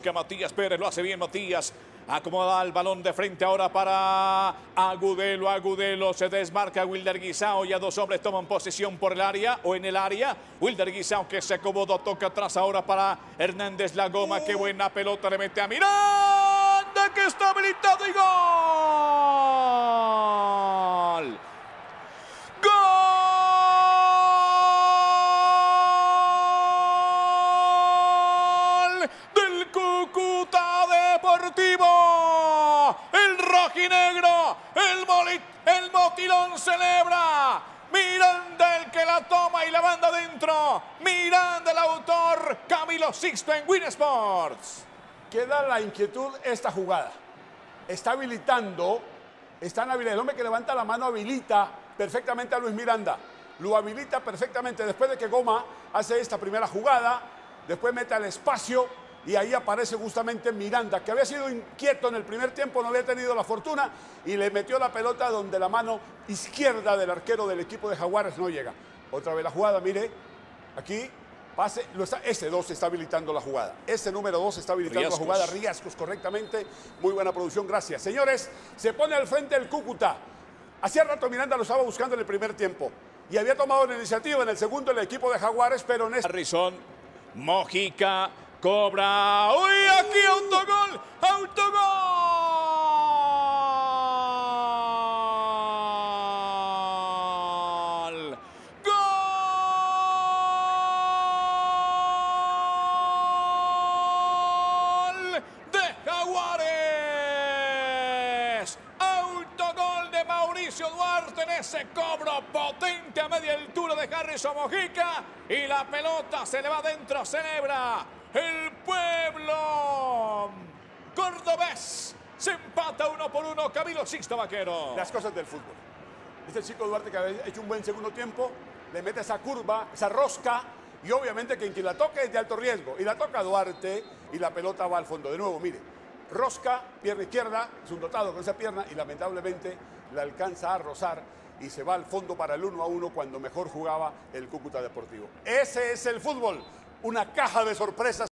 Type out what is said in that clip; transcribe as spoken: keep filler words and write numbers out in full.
busca Matías Pérez, lo hace bien Matías. Acomoda el balón de frente ahora para Agudelo. Agudelo se desmarca Wilder Guisao. Ya dos hombres toman posesión por el área o en el área. Wilder Guisao que se acomodó, toca atrás ahora para Hernández La Goma. Qué buena pelota le mete a Miranda, que está habilitado y gol. Del Cúcuta Deportivo, el rojinegro, el, molit, el motilón celebra. Miranda el que la toma y la manda adentro. Miranda el autor, Camilo Sixto en Win Sports. Queda la inquietud esta jugada. Está habilitando, están habilitando. El hombre que levanta la mano habilita perfectamente a Luis Miranda. Lo habilita perfectamente después de que Goma hace esta primera jugada. Después mete al espacio. Y ahí aparece justamente Miranda, que había sido inquieto en el primer tiempo, no había tenido la fortuna, y le metió la pelota donde la mano izquierda del arquero del equipo de Jaguares no llega. Otra vez la jugada, mire, aquí, pase, lo está, ese dos está habilitando la jugada. Ese número dos está habilitando Riascos. la jugada, Riascos correctamente. Muy buena producción, gracias. Señores, se pone al frente el Cúcuta. Hacía rato Miranda lo estaba buscando en el primer tiempo, y había tomado la iniciativa en el segundo el equipo de Jaguares, pero en este... Harrison, Mojica... Cobra. ¡Uy! Aquí autogol. ¡Autogol! ¡Gol de Jaguares! Autogol de Mauricio Duarte en ese cobro potente a media altura de Harrison Mojica. Y la pelota se le va adentro, celebra. El pueblo cordobés se empata uno por uno. Camilo Sixto Vaquero. Las cosas del fútbol. Este chico Duarte que ha hecho un buen segundo tiempo, le mete esa curva, esa rosca, y obviamente que quien la toque es de alto riesgo. Y la toca Duarte y la pelota va al fondo. De nuevo, mire, rosca, pierna izquierda, es un dotado con esa pierna y lamentablemente la alcanza a rozar y se va al fondo para el uno a uno cuando mejor jugaba el Cúcuta Deportivo. Ese es el fútbol. Una caja de sorpresas.